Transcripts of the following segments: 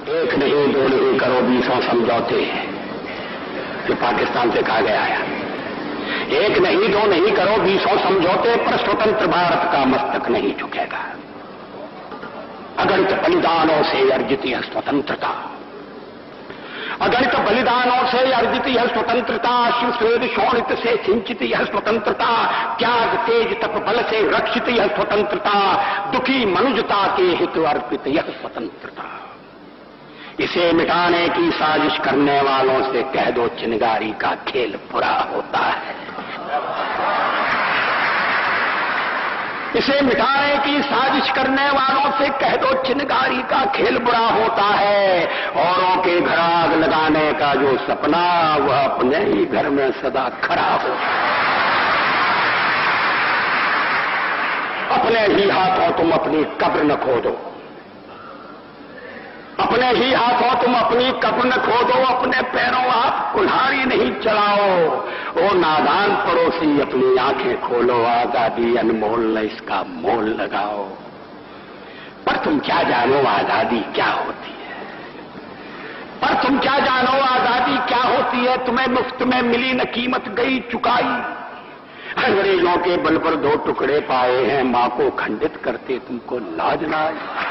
एक नहीं दो नहीं करो 20 समझौते, जो पाकिस्तान से कहा गया है। एक नहीं दो नहीं करो 20 समझौते, पर स्वतंत्र भारत का मस्तक नहीं झुकेगा। अगणित बलिदानों से अर्जित यह स्वतंत्रता, अगणित बलिदानों से अर्जित यह स्वतंत्रता, शिव स्वेद शोणित से सिंचित यह स्वतंत्रता, त्याग तेज तप बल से रक्षित यह स्वतंत्रता, दुखी मनुजता के हित अर्पित यह स्वतंत्रता। इसे मिटाने की साजिश करने वालों से कह दो चिनगारी का खेल बुरा होता है। इसे मिटाने की साजिश करने वालों से कह दो चिनगारी का खेल बुरा होता है। औरों के घर आग लगाने का जो सपना, वह अपने ही घर में सदा खड़ा हो। अपने ही हाथों तुम अपनी कब्र न खोदो, अपने ही हाथों तुम अपनी कब्र न खोदो, अपने पैरों आप कुल्हाड़ी नहीं चलाओ। ओ नादान पड़ोसी अपनी आंखें खोलो, आजादी अनमोल न इसका मोल लगाओ। पर तुम क्या जानो आजादी क्या होती है, पर तुम क्या जानो आजादी क्या होती है। तुम्हें मुफ्त में मिली न कीमत गई चुकाई, अंग्रेजों के बल पर 2 टुकड़े पाए हैं, मां को खंडित करते तुमको लाज ना आई।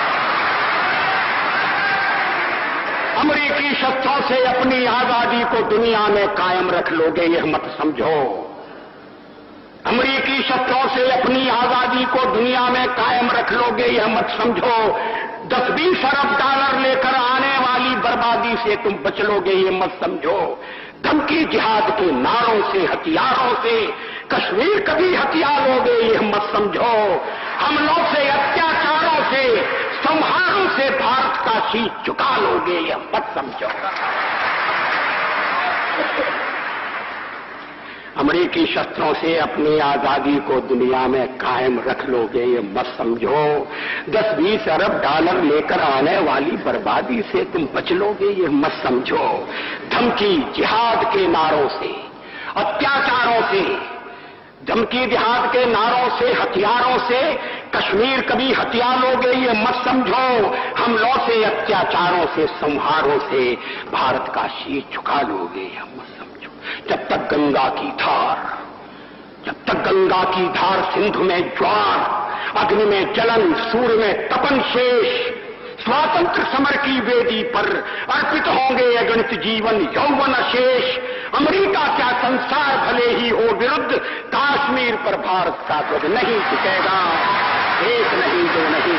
अमेरिकी शस्त्रों से अपनी आजादी को दुनिया में कायम रख लोगे यह मत समझो, अमेरिकी शस्त्रों से अपनी आजादी को दुनिया में कायम रख लोगे यह मत समझो। 10-20 अरब डॉलर लेकर आने वाली बर्बादी से तुम बच लोगे यह मत समझो। धमकी जिहाद के नारों से हथियारों से कश्मीर कभी हथिया लोगे यह मत समझो। हमलों से अत्याचारों से संहारों से भारत का शीश झुका लोगे यह मत समझो। अमेरिकी शस्त्रों से अपनी आजादी को दुनिया में कायम रख लोगे ये मत समझो। 10-20 अरब डॉलर लेकर आने वाली बर्बादी से तुम बच लोगे ये मत समझो। धमकी जिहाद के नारों से अत्याचारों से, धमकी जिहाद के नारों से हथियारों से कश्मीर कभी हथिया लोगे ये मत समझो। हमलों से अत्याचारों से संहारों से भारत का शीश झुका लोगे यह मत समझो। जब तक गंगा की धार, जब तक गंगा की धार सिंधु में ज्वार, अग्नि में जलन, सूर्य में तपन शेष, स्वातंत्र समर की वेदी पर अर्पित होंगे अगणित जीवन यौवन शेष। अमेरिका क्या संसार भले ही हो विरुद्ध, कश्मीर पर भारत का ध्वज नहीं झुकेगा। एक नहीं दो नहीं,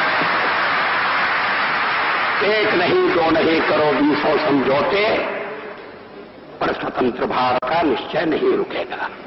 एक नहीं दो नहीं करो 20 समझौते, पर स्वतंत्र भारत का निश्चय नहीं रुकेगा।